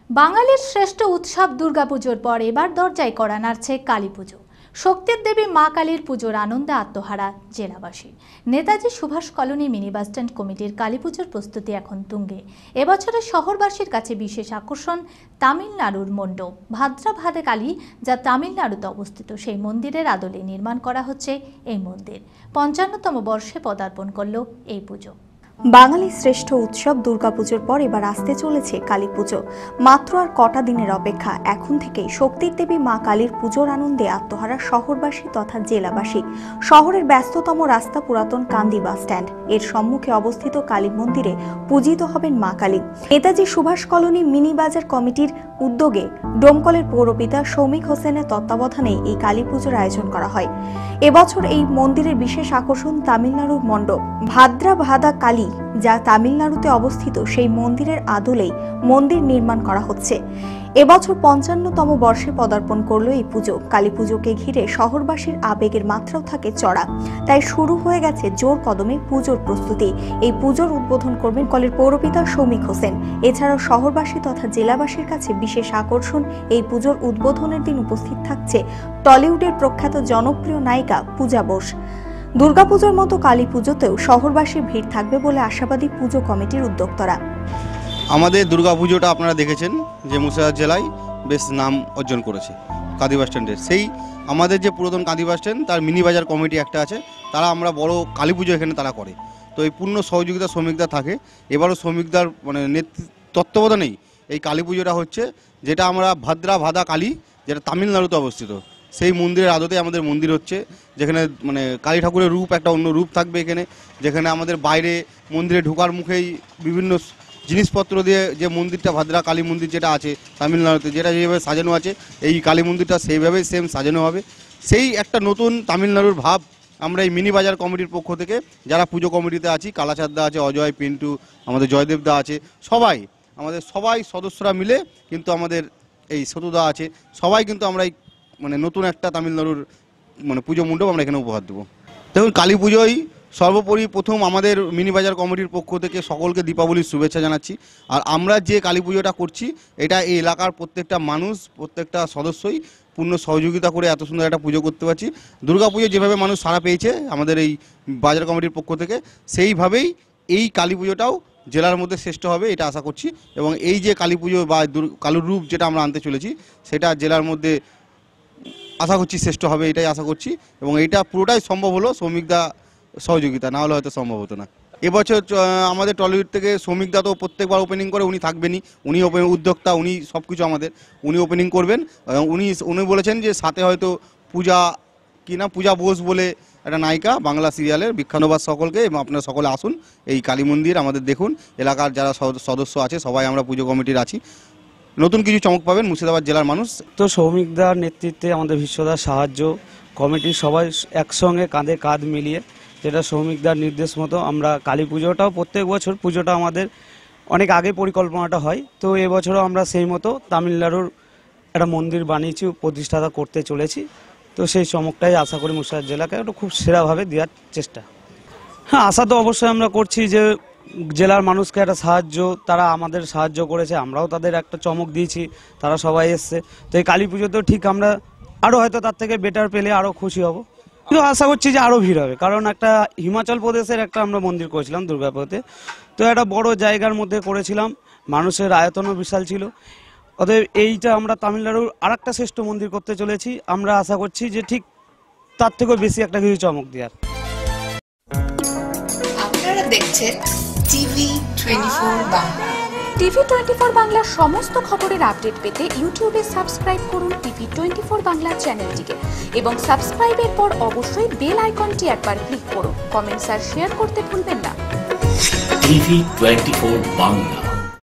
বাঙালির শ্রেষ্ঠ উৎসব দুর্গাপুজোর পর এবার দরজায় কড়া নাড়ছে কালীপুজো। শক্তির দেবী মা কালীর পুজোর আনন্দে আত্মহারা জেলাবাসী। Netaji Subhash colony mini bus stand কমিটির কালীপুজোর প্রস্তুতি এখন তুঙ্গে। এবছরের শহরবাসীর কাছে বিশেষ আকর্ষণ তামিলনাড়ুর মণ্ডপ ভাদ্রা কালী, যা তামিলনাড়ুতে অবস্থিত। সেই মন্দিরের আদলে নির্মাণ করা হচ্ছে এই মন্দির। ৫৫তম বর্ষে পদার্পণ করল এই পুজো। বাঙালির শ্রেষ্ঠ উৎসব দুর্গাপুজোর পর এবার আসতে চলেছে কালীপুজো। মাত্র আর কটা দিনের অপেক্ষা। এখন থেকেই শক্তির দেবী মা কালীর পুজোর আনন্দে আত্মহারা শহরবাসী তথা জেলাবাসী। শহরের ব্যস্ততম রাস্তা পুরাতন কান্দি বাস স্ট্যান্ড, এর সম্মুখে অবস্থিত কালী মন্দিরে পূজিত হবেন মা কালী। নেতাজি সুভাষ কলোনি মিনি বাজার কমিটির উদ্যোগে ডোমকলের পৌরপিতা সৌমিক হোসেনের তত্ত্বাবধানে এই কালী পুজোর আয়োজন করা হয়। এবছর এই মন্দিরের বিশেষ আকর্ষণ তামিলনাড়ুর মণ্ডপ ভাদ্রা কালী, যা তামিলনাড়ুতে অবস্থিত। সেই মন্দিরের আদলেই মন্দির নির্মাণ করা হচ্ছে। এবছর ৫৫তম বর্ষে পদার্পণ করলো এই পুজো। কালী পুজোকে ঘিরে শহরবাসীর আবেগের মাত্রাও থাকে চড়া। তাই শুরু হয়ে গেছে জোর কদমে পুজোর প্রস্তুতি। এই পুজোর উদ্বোধন করবেন কলের পৌরপিতা সৌমিক হোসেন। এছাড়াও শহরবাসী তথা জেলাবাসীর কাছে বিশেষ আকর্ষণ এই পুজোর উদ্বোধনের দিন উপস্থিত থাকছে টলিউডের প্রখ্যাত জনপ্রিয় নায়িকা পূজা বোস। দুর্গাপুজোর মতো কালী পুজোতেও শহরবাসীর ভিড় থাকবে বলে আশাবাদী পুজো কমিটির উদ্যোক্তারা। আমাদের দুর্গাপুজোটা আপনারা দেখেছেন যে মুর্শিদাবাদ জেলায় বেশ নাম অর্জন করেছে কাঁদি বাস স্ট্যান্ডের। সেই আমাদের যে পুরাতন কাঁদি বাস স্ট্যান্ড তার মিনি বাজার কমিটি একটা আছে, তারা আমরা বড় কালী পুজো এখানে তারা করে। তো এই পূর্ণ সহযোগিতা শ্রমিকদা থাকে। এবারও শ্রমিকদার তত্ত্বাবধানেই এই কালী পুজোটা হচ্ছে, যেটা আমরা ভাদ্রা কালী, যেটা তামিলনাড়ুতে অবস্থিত। সেই মন্দিরের আদতে আমাদের মন্দির হচ্ছে, যেখানে কালী ঠাকুরের রূপ একটা অন্য রূপ থাকবে এখানে। যেখানে আমাদের বাইরে মন্দিরে ঢোকার মুখেই বিভিন্ন জিনিসপত্র দিয়ে যে মন্দিরটা ভাদ্রা কালী মন্দির যেটা আছে তামিলনাড়ুতে, যেটা যেভাবে সাজানো আছে এই কালী মন্দিরটা সেইভাবেই সেম সাজানো হবে। সেই একটা নতুন তামিলনাড়ুর ভাব আমরা এই মিনি বাজার কমিটির পক্ষ থেকে যারা পুজো কমিটিতে আছি, কালাচাঁদদা আছে, অজয়, পিন্টু, আমাদের জয়দেবদা আছে, আমাদের সবাই সদস্যরা মিলে কিন্তু আমাদের এই সতুদা আছে, সবাই কিন্তু আমরা এই নতুন একটা তামিলনাড়ুর পুজো মণ্ডপ আমরা এখানে উপহার দেবো। দেখুন, কালী পুজোয় সর্বোপরি প্রথম আমাদের মিনি বাজার কমিটির পক্ষ থেকে সকলকে দীপাবলির শুভেচ্ছা জানাচ্ছি। আর আমরা যে কালী পুজোটা করছি, এটা এই এলাকার প্রত্যেকটা মানুষ, প্রত্যেকটা সদস্যই পূর্ণ সহযোগিতা করে এত সুন্দর একটা পুজো করতে পারছি। দুর্গাপুজো যেভাবে মানুষ সাড়া পেয়েছে আমাদের এই বাজার কমিটির পক্ষ থেকে, সেইভাবেই এই কালী পুজোটাও জেলার মধ্যে শ্রেষ্ঠ হবে এটা আশা করছি। এবং এই যে কালী পুজো বা কালুর রূপ যেটা আমরা আনতে চলেছি, সেটা জেলার মধ্যে আশা করছি শ্রেষ্ঠ হবে, এটাই আশা করছি। এবং এইটা পুরোটাই সম্ভব হলো শ্রমিকদা সহযোগিতা, না হলে হয়তো সম্ভব হতো না। এবছর আমাদের টলিউড থেকে শ্রমিকদা তো প্রত্যেকবার ওপেনিং করে, উনি থাকবেনই, উনি উদ্যোক্তা, উনি সব কিছু উনি ওপেনিং করবেন। উনি বলেছেন যে সাথে হয়তো পূজা বোস বলে একটা নায়িকা বাংলা সিরিয়ালের বিখ্যাতবাদ সকলকে, এবং আপনারা সকলে আসুন এই কালী মন্দির আমাদের দেখুন। এলাকার যারা সদস্য আছে সবাই আমরা পুজো কমিটির আছি, নতুন কিছু চমক পাবেন মুর্শিদাবাদ জেলার মানুষ। তো সৌমিকদার নেতৃত্বে আমাদের বিশ্বদার সাহায্য কমিটির সবাই একসঙ্গে কাঁধে কাঁধ মিলিয়ে, যেটা সৌমিকদার নির্দেশ মতো আমরা কালী পুজোটাও প্রত্যেক বছর পুজোটা আমাদের অনেক আগে পরিকল্পনাটা হয়। তো এবছরও আমরা সেই মতো তামিলনাড়ুর একটা মন্দির বানিয়েছি, প্রতিষ্ঠাতা করতে চলেছি। তো সেই চমকটাই আশা করি মুর্শিদাবাদ জেলাকে একটু খুব সেরাভাবে দেওয়ার চেষ্টা। হ্যাঁ, আশা তো অবশ্যই আমরা করছি যে জেলার মানুষকে একটা সাহায্য, তারা আমাদের সাহায্য করেছে, আমরাও তাদের একটা চমক দিয়েছি, তারা সবাই এসছে। তো এই কালী পুজোতেও ঠিক আমরা আরও হয়তো তার থেকে বেটার পেলে আরও খুশি হব। কিন্তু আশা করছি যে আরও ভিড় হবে, কারণ একটা হিমাচল প্রদেশের একটা আমরা মন্দির করেছিলাম দুর্গাপুজোতে। তো একটা বড় জায়গার মধ্যে করেছিলাম, মানুষের আয়তনও বিশাল ছিল। অতএব এইটা আমরা তামিলনাড়ুর আর একটা শ্রেষ্ঠ মন্দির করতে চলেছি। আমরা আশা করছি যে ঠিক তার থেকেও বেশি একটা কিছু চমক দেওয়ার। আপনারা দেখছেন TV24 বাংলা। TV24 বাংলার সমস্ত খবরের আপডেট পেতে ইউটিউবে সাবস্ক্রাইব করুন TV24 বাংলা চ্যানেলটিকে, এবং সাবস্ক্রাইবের পর অবশ্যই বেল আইকনটি একবার ক্লিক করুন। কমেন্টস আর শেয়ার করতে ভুলবেন না। TV24 বাংলা।